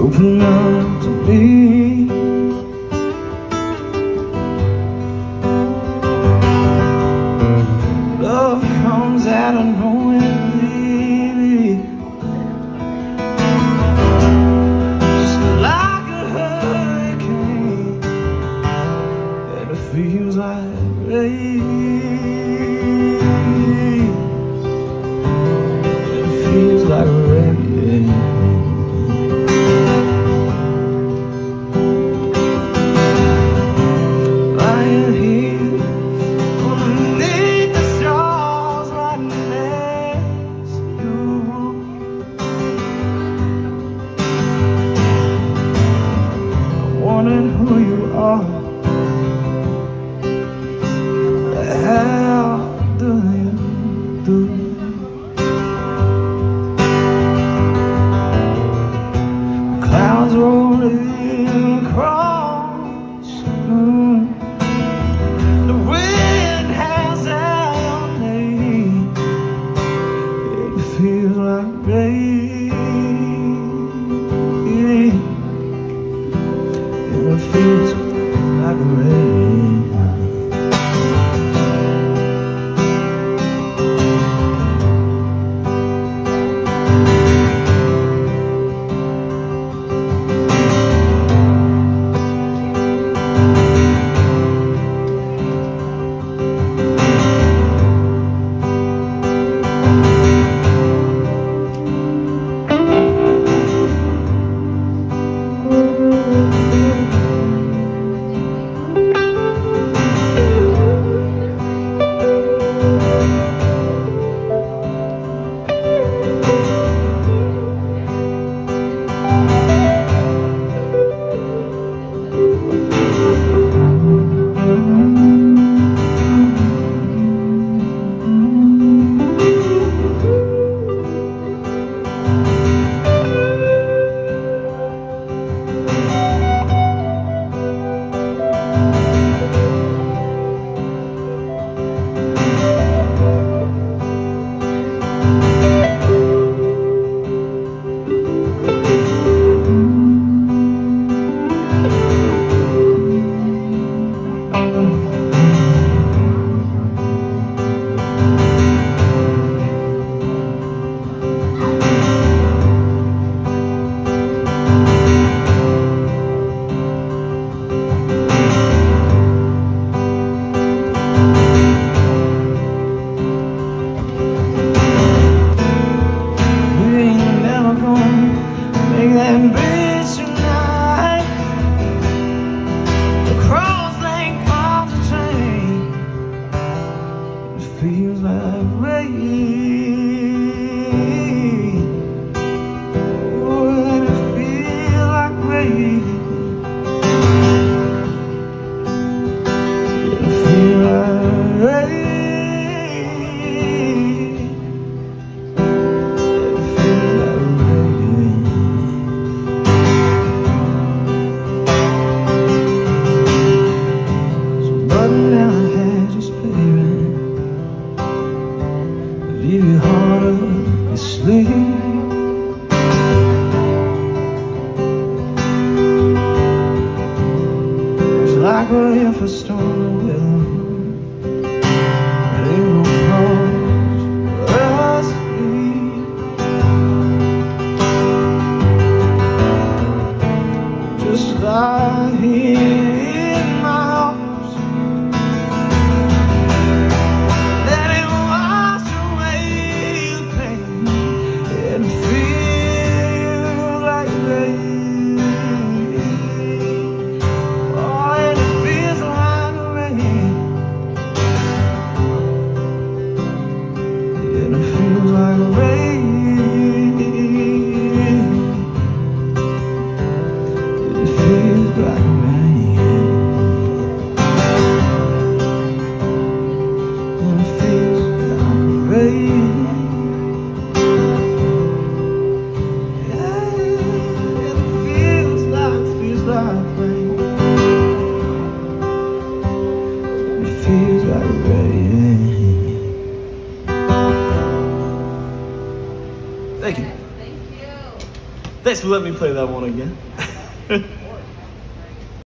open up to me. Love comes out of nowhere, baby, just like a hurricane, and it feels like rain. It feels like rain. Lying here underneath the stars, right next to you, I'm wondering who you are. How do you do? Clouds rolling across the moon. The wind has out me. It feels like rain. It feels like rain. Make that bridge tonight across Lake Pontchartrain. It feels like rain. Oh, it feels like rain. It feels like rain. Leave your heart up asleep. It's like we're in for stormy weather. There ain't no cause for us to leave. Just lie here in my house. Feels like rain. Thank you. Thanks for letting me play that one again.